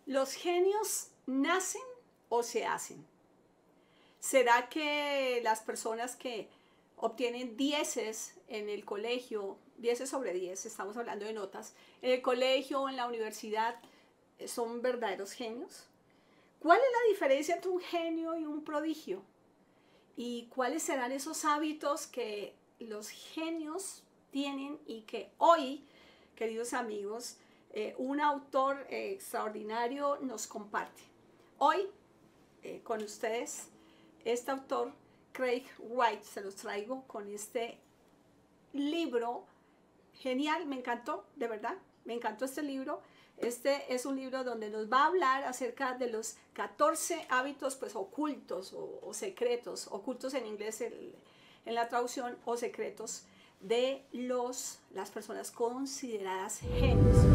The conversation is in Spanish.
¿Los genios nacen o se hacen? ¿Será que las personas que obtienen dieces en el colegio, 10 sobre 10, estamos hablando de notas, en el colegio o en la universidad, son verdaderos genios? ¿Cuál es la diferencia entre un genio y un prodigio? ¿Y cuáles serán esos hábitos que los genios tienen y que hoy, queridos amigos, un autor extraordinario nos comparte? Hoy, con ustedes, este autor, Craig Wright, se los traigo con este libro genial, me encantó, de verdad, me encantó este libro. Este es un libro donde nos va a hablar acerca de los 14 hábitos pues ocultos o secretos, ocultos en inglés en la traducción, o secretos de las personas consideradas genios.